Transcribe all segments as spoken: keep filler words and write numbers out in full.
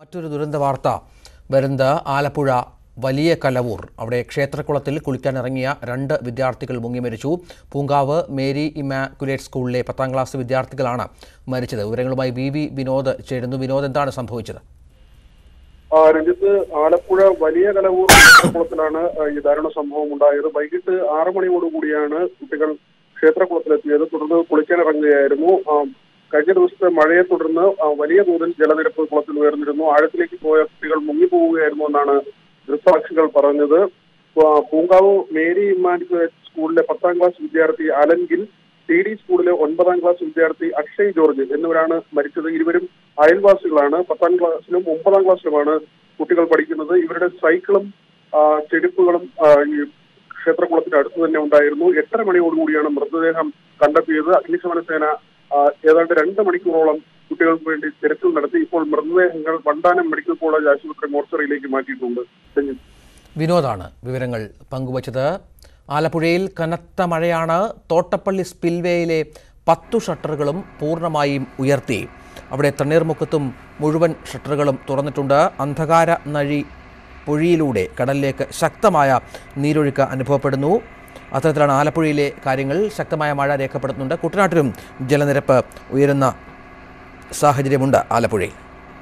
മറ്റൊരു ദുരന്ത വാർത്ത വരുന്നത് ആലപ്പുഴ വലിയ കലവൂർ. അവിടെ ക്ഷേത്രക്കുളത്തിൽ കുളിക്കാനിറങ്ങിയ രണ്ട് വിദ്യാർത്ഥികൾ മുങ്ങി മരിച്ചു. പൂങ്കാവ് മേരി ഇമാക്കുലേറ്റ് സ്കൂളിലെ പത്താം ക്ലാസ് വിദ്യാർത്ഥികളാണ് മരിച്ചത്. വിവരങ്ങളുമായി വി വി വിനോദ് ചേരുന്നു. വിനോദ്, എന്താണ് സംഭവിച്ചത്? രഞ്ജിത്ത്, ആലപ്പുഴ വലിയ കലവൂർ ക്ഷേത്രക്കുളത്തിലാണ് ഈ ദാരുണ സംഭവം ഉണ്ടായത്. വൈകിട്ട് ആറ് മണിയോടുകൂടിയാണ് കുട്ടികൾ ക്ഷേത്രക്കുളത്തിലെത്തിയത്. തുടർന്ന് കുളിക്കാനിറങ്ങുകയായിരുന്നു. കഴിഞ്ഞ ദിവസത്തെ മഴയെ തുടർന്ന് വലിയ തോതിൽ ജലനിരപ്പ് കുളത്തിൽ ഉയർന്നിരുന്നു. ആഴത്തിലേക്ക് പോയ കുട്ടികൾ മുങ്ങിപ്പോവുകയായിരുന്നു എന്നാണ് ദൃക്സാക്ഷികൾ പറഞ്ഞത്. പൂങ്കാവ് മേരി ഇമ്മാനുവൽ സ്കൂളിലെ പത്താം ക്ലാസ് വിദ്യാർത്ഥി അലൻഗിൽ, ടി ഡി സ്കൂളിലെ ഒൻപതാം ക്ലാസ് വിദ്യാർത്ഥി അക്ഷയ് ജോർജ് എന്നിവരാണ് മരിച്ചത്. ഇരുവരും അയൽവാസികളാണ്. പത്താം ക്ലാസ്സിലും ഒമ്പതാം ക്ലാസ്സിലുമാണ് കുട്ടികൾ പഠിക്കുന്നത്. ഇവരുടെ സൈക്കിളും ചെരുപ്പുകളും ഈ ക്ഷേത്രകുളത്തിന്റെ അടുത്ത് തന്നെ ഉണ്ടായിരുന്നു. എട്ടര മണിയോടുകൂടിയാണ് മൃതദേഹം കണ്ടെത്തിയത്. അഗ്നിശമന സേന ഏതാണ്ട് രണ്ട് മണിക്കൂറോളം കുട്ടികൾക്ക് വേണ്ടി തിരച്ചിൽ നടത്തി. ഇപ്പോൾ മൃതദേഹങ്ങൾ വണ്ടാനം മെഡിക്കൽ കോളേജ് ആശുപത്രി മോർച്ചറിയിലേക്ക് മാറ്റിയിട്ടുണ്ട്. വിനോദാണ് വിവരങ്ങൾ പങ്കുവച്ചത്. ആലപ്പുഴയിൽ കനത്ത മഴയാണ്. തോട്ടപ്പള്ളി സ്പിൽവേയിലെ പത്തു ഷട്ടറുകളും പൂർണ്ണമായും ഉയർത്തി. അവിടെ തണ്ണീർമുക്കത്തും മുഴുവൻ ഷട്ടറുകളും തുറന്നിട്ടുണ്ട്. അന്ധകാര നഴി പൊഴിയിലൂടെ കടലിലേക്ക് ശക്തമായ നീരൊഴുക്ക് അനുഭവപ്പെടുന്നു. അത്തരത്തിലാണ് ആലപ്പുഴയിലെ കാര്യങ്ങൾ. ശക്തമായ മഴ രേഖപ്പെടുത്തുന്നുണ്ട്. കുട്ടനാട്ടിലും ജലനിരപ്പ് ഉയരുന്ന സാഹചര്യമുണ്ട് ആലപ്പുഴയിൽ.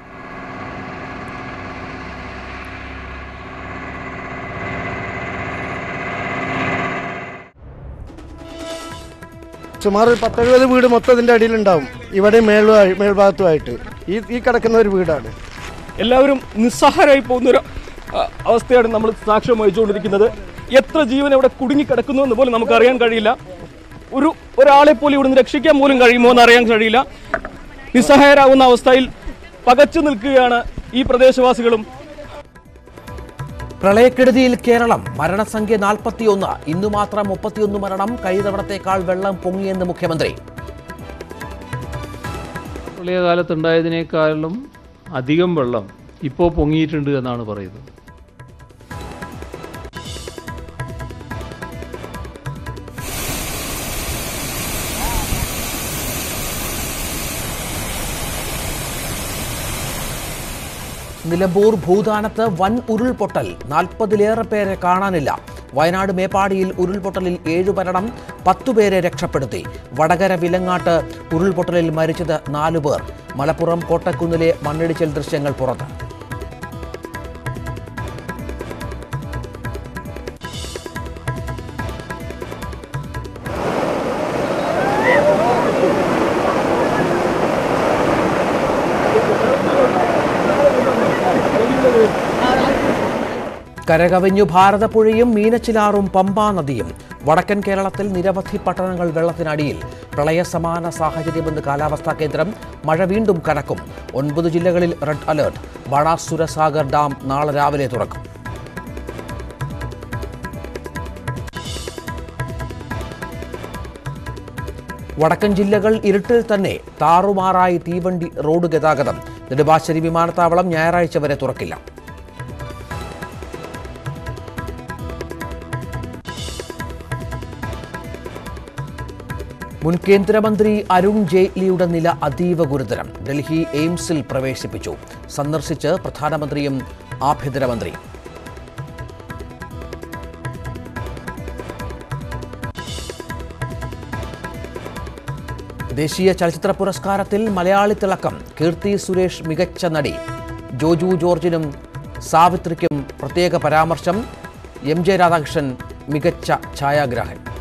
സുമാർ ഒരു പത്തെഴുപത് വീട് മൊത്തം ഇതിൻ്റെ അടിയിലുണ്ടാവും. ഇവിടെ മേളു മേൽഭാഗത്തുമായിട്ട് ഈ ഈ കിടക്കുന്ന ഒരു വീടാണ്. എല്ലാവരും നിസ്സഹായരായി പോകുന്നൊരു അവസ്ഥയാണ് നമ്മൾ സാക്ഷ്യം വഹിച്ചുകൊണ്ടിരിക്കുന്നത്. എത്ര ജീവൻ ഇവിടെ കുടുങ്ങിക്കിടക്കുന്നു എന്ന് പോലും നമുക്ക് അറിയാൻ കഴിയില്ല. ഒരു ഒരാളെ പോലും ഇവിടുന്ന് രക്ഷിക്കാൻ പോലും കഴിയുമോ എന്ന് അറിയാൻ കഴിയില്ല. നിസ്സഹായരാകുന്ന അവസ്ഥയിൽ പകച്ചു നിൽക്കുകയാണ് ഈ പ്രദേശവാസികളും. പ്രളയക്കെടുതിയിൽ കേരളം. മരണസംഖ്യ നാൽപ്പത്തിയൊന്ന്. ഇന്നു മാത്രം മുപ്പത്തിയൊന്ന് മരണം. കഴിഞ്ഞ തവണത്തേക്കാൾ വെള്ളം പൊങ്ങിയെന്ന് മുഖ്യമന്ത്രി. പ്രളയകാലത്തുണ്ടായതിനേക്കാളും അധികം വെള്ളം ഇപ്പോൾ പൊങ്ങിയിട്ടുണ്ട് എന്നാണ് പറയുന്നത്. നിലമ്പൂർ ഭൂതാനത്ത് വൻ ഉരുൾപൊട്ടൽ. നാൽപ്പതിലേറെ പേരെ കാണാനില്ല. വയനാട് മേപ്പാടിയിൽ ഉരുൾപൊട്ടലിൽ ഏഴു മരണം. പത്തുപേരെ രക്ഷപ്പെടുത്തി. വടകര വിലങ്ങാട്ട് ഉരുൾപൊട്ടലിൽ മരിച്ചത് നാലു പേർ. മലപ്പുറം കോട്ടക്കുന്നിലെ മണ്ണിടിച്ചിൽ ദൃശ്യങ്ങൾ പുറത്ത്. കരകവിഞ്ഞു ഭാരതപ്പുഴയും മീനച്ചിലാറും പമ്പാ നദിയും. വടക്കൻ കേരളത്തിൽ നിരവധി പട്ടണങ്ങൾ വെള്ളത്തിനടിയിൽ. പ്രളയസമാന സാഹചര്യമെന്ന് കാലാവസ്ഥാ കേന്ദ്രം. മഴ വീണ്ടും കനക്കും. ഒൻപത് ജില്ലകളിൽ റെഡ് അലേർട്ട്. ബാണാസുരസാഗർ ഡാം നാളെ രാവിലെ തുറക്കും. വടക്കൻ ജില്ലകൾ ഇരുട്ടിൽ തന്നെ. താറുമാറായി തീവണ്ടി റോഡ് ഗതാഗതം. നെടുമ്പാശ്ശേരി വിമാനത്താവളം ഞായറാഴ്ച വരെ തുറക്കില്ല. മുൻ കേന്ദ്രമന്ത്രി അരുൺ ജെയ്റ്റ്ലിയുടെ നില അതീവ ഗുരുതരം. ഡൽഹി എയിംസിൽ പ്രവേശിപ്പിച്ചു. സന്ദർശിച്ച് പ്രധാനമന്ത്രിയും ആഭ്യന്തരമന്ത്രിയും. ദേശീയ ചലച്ചിത്ര പുരസ്കാരത്തിൽ മലയാളി തിളക്കം. കീർത്തി സുരേഷ് മികച്ച നടി. ജോജു ജോർജിനും സാവിത്രിക്കും പ്രത്യേക പരാമർശം. എം ജെ രാധാകൃഷ്ണൻ മികച്ച ഛായാഗ്രാഹകൻ.